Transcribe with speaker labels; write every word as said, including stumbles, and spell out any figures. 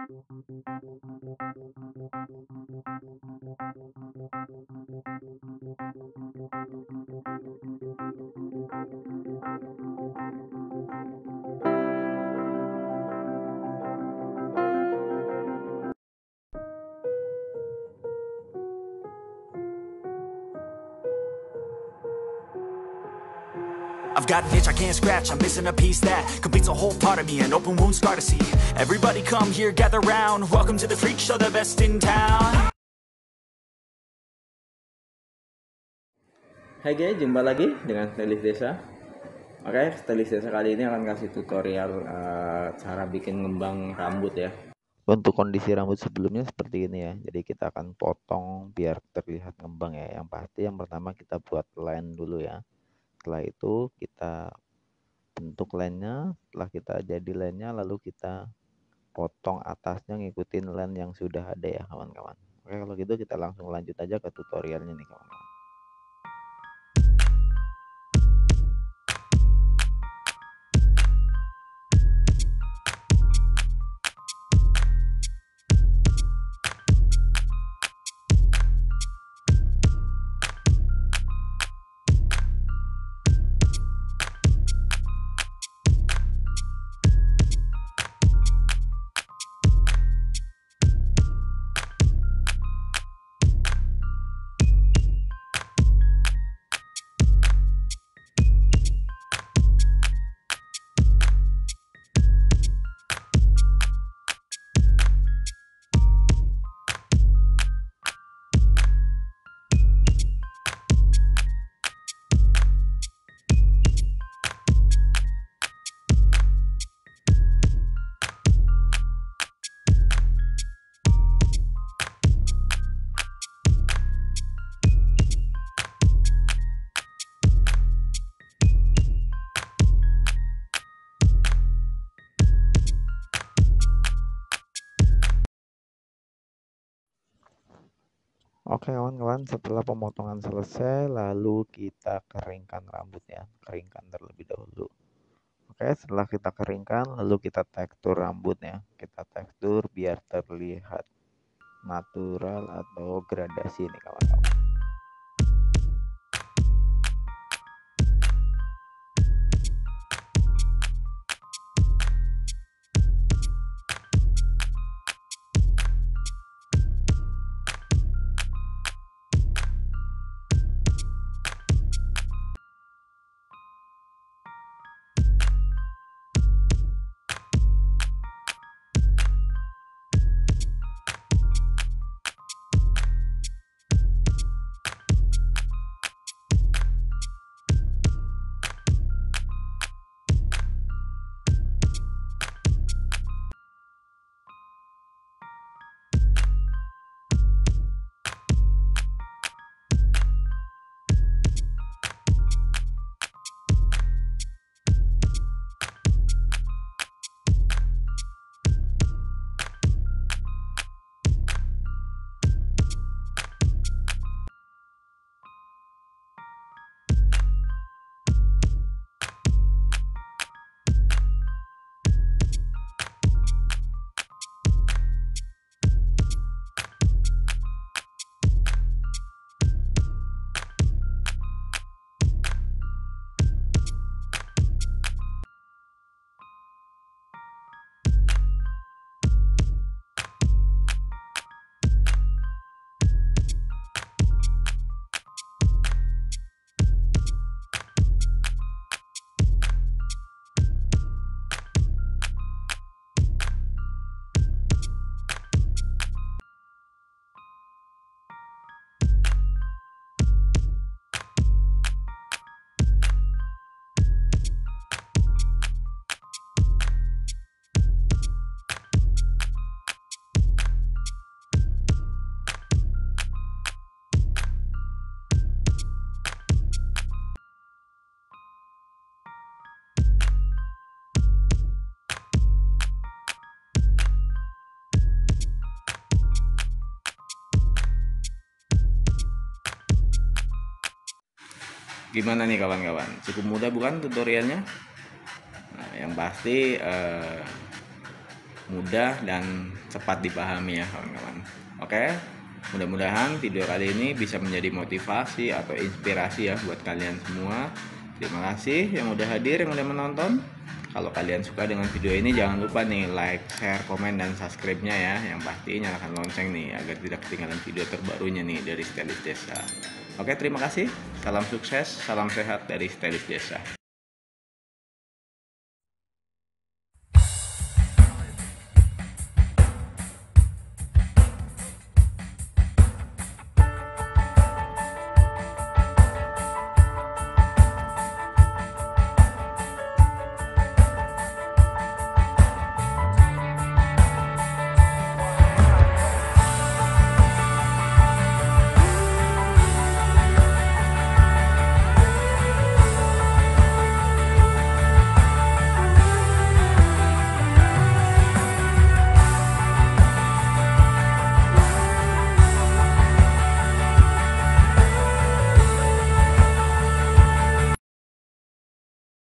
Speaker 1: I've got an itch I can't scratch, I'm missing a piece that completes a whole part of me, an open wound scar to see. Everybody come here, gather round, welcome to the freak show, the best in town.
Speaker 2: Hai guys, jumpa lagi dengan Stylist Desa. Oke, Stylist Desa kali ini akan kasih tutorial uh, cara bikin ngembang rambut ya. Untuk kondisi rambut sebelumnya seperti ini ya. Jadi kita akan potong biar terlihat ngembang ya. Yang pasti yang pertama kita buat line dulu ya. Setelah itu kita bentuk line-nya, setelah kita jadi line-nya lalu kita potong atasnya ngikutin line yang sudah ada ya kawan-kawan. Oke, kalau gitu kita langsung lanjut aja ke tutorialnya nih kawan-kawan. Oke kawan-kawan, setelah pemotongan selesai lalu kita keringkan rambutnya, keringkan terlebih dahulu. Oke, setelah kita keringkan lalu kita tekstur rambutnya, kita tekstur biar terlihat natural atau gradasi nih kawan-kawan. Gimana nih kawan-kawan, cukup mudah bukan tutorialnya? Nah, yang pasti eh, mudah dan cepat dipahami ya kawan-kawan. Oke, mudah-mudahan video kali ini bisa menjadi motivasi atau inspirasi ya buat kalian semua. Terima kasih yang udah hadir, yang udah menonton. Kalau kalian suka dengan video ini, jangan lupa nih like, share, komen, dan subscribe-nya ya. Yang pasti nyalakan lonceng nih agar tidak ketinggalan video terbarunya nih dari Stylist Desa. Oke, terima kasih. Salam sukses, salam sehat dari Stylist Desa.